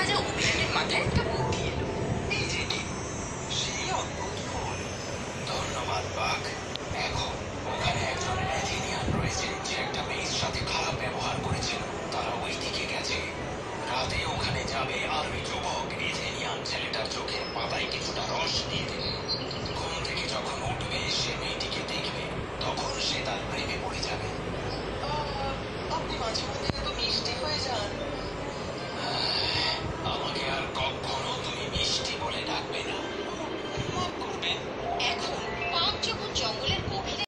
রাজা অভিরামের মাথায় একটা বুদ্ধি এলো। এই যে সেই অদ্ভুত ফুল। ধন্যবাদ বাঘ। এখন ওখানে একজন অ্যাথেনিয়ান রয়েছে যে একটা মেয়ের সাথে খারাপ ব্যবহার করেছিল। তারা ওই দিকে গেছে। রাতে ওখানে যাবে আর ওই যুবক